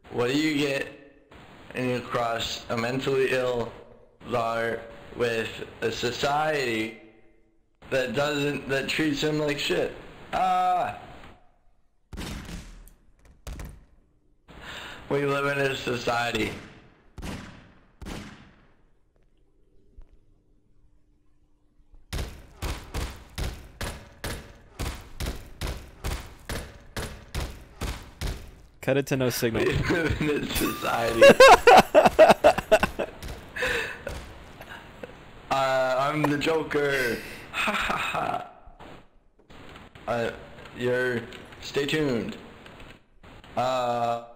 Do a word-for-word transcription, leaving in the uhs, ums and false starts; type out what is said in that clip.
What do you get when you cross a mentally ill czar with a society that doesn't, that treats him like shit? Ah! We live in a society. Cut it to no signal. We live in a society. uh, I'm the Joker. Ha ha ha. Uh, you're, stay tuned. Uh...